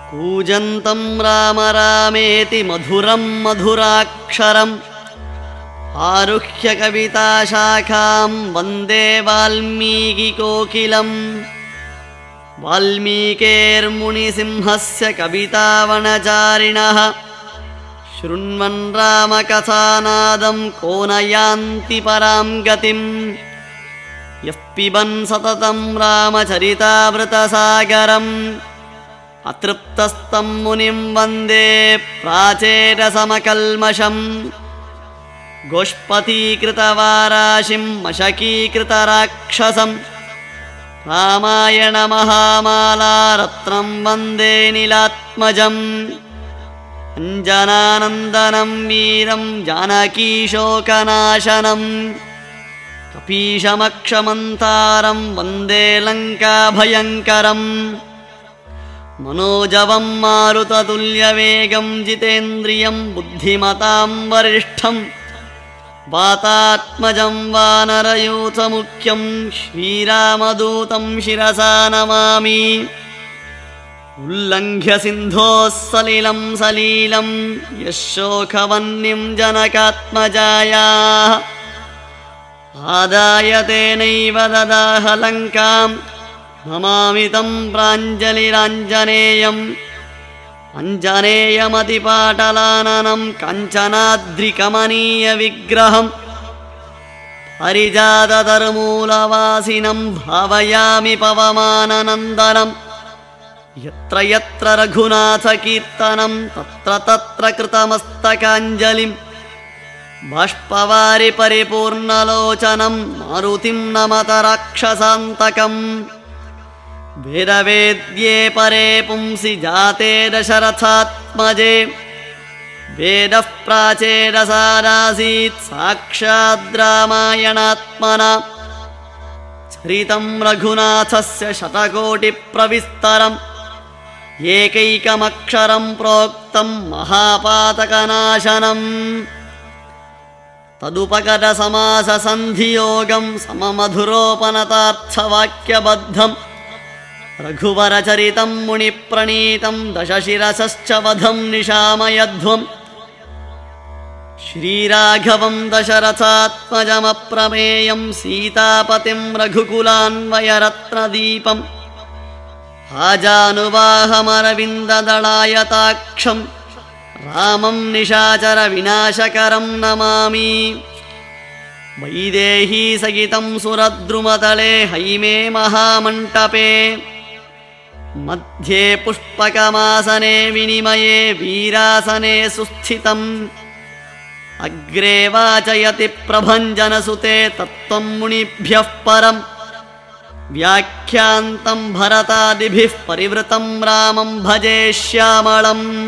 कूजन्तं राम रामेति मधुरं मधुराक्षरम् आरुह्य कविताशाखां वन्दे वाल्मीकिकोकिलम्। वाल्मीकेर्मुनिसिंहस्य कवितावनचारिणः शृण्वन् रामकथानादं को न यान्ति परां गतिम्। यः पिबन् सततं रामचरितामृतसागरम् अतृप्तस्तं मुनिं वन्दे प्राचेरसमकल्मषम्। गोष्पतीकृतवाराशिं मशकीकृतराक्षसम् रामायणमहामालारत्नं वन्दे नीलात्मजम्। अञ्जनानन्दनं वीरं जानकीशोकनाशनम् कपीशमक्षमन्तारं वन्दे लङ्काभयङ्करम्। मनोजवं मारुततुल्यवेगं जितेन्द्रियं बुद्धिमतां वरिष्ठं वातात्मजं वानरयूथमुख्यं श्रीरामदूतं शिरसा नमामि। उल्लङ्घ्य सिन्धोः सलिलं सलीलं यशोकवह्निं जनकात्मजायाः आदाय तेनैव ददाह लङ्कां नमामि तं प्राञ्जलिराञ्जनेयम्। अञ्जनेयमतिपाटलाननं काञ्चनाद्रिकमनीयविग्रहम् हरिजाततरुमूलवासिनं भावयामि पवमाननन्दनम्। यत्र यत्र रघुनाथकीर्तनं तत्र तत्र कृतमस्तकाञ्जलिं बाष्पवारि परिपूर्णलोचनं मारुतिं नमत राक्षसान्तकम्। वेदवेद्ये परे पुंसि जाते दशरथात्मजे वेदः प्राचेरसादासीत् साक्षाद् रामायणात्मना। चरितं रघुनाथस्य शतकोटिप्रविस्तरम् एकैकमक्षरं प्रोक्तं महापातकनाशनम्। तदुपगतसमाससन्धियोगं सममधुरोपनतार्थवाक्यबद्धम् रघुवरचरितं मुनिप्रणीतं दशशिरसश्च वधं निशामयध्वम्। श्रीराघवं दशरथात्मजमप्रमेयं सीतापतिं रघुकुलान्वयरत्नदीपम् आजानुबाहमरविन्ददलायताक्षं रामं निशाचरविनाशकरं नमामि। वैदेहीसहितं सुरद्रुमतले हैमे महामण्टपे मध्ये पुष्पकमासने विनिमये वीरासने सुस्थितम्। अग्रे वाचयति प्रभञ्जनसुते तत्त्वं मुनिभ्यः परम् व्याख्यान्तं भरतादिभिः परिवृतं रामं भजे श्यामळम्।